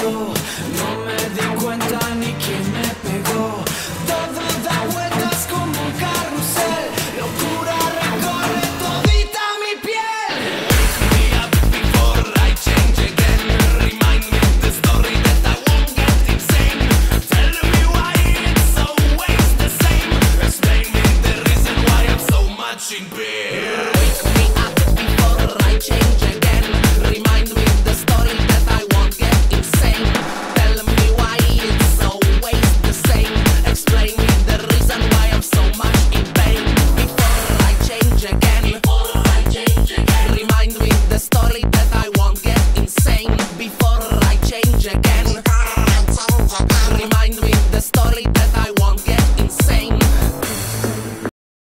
pasó, no me di cuenta ni quién me pegó. Todo da vueltas como un carrusel, locura recorre todita mi piel. Wake me up before I change again. Remind me the story that I won't get insane. Tell me why it's always the same. Explain me the reason why I'm so much in pain.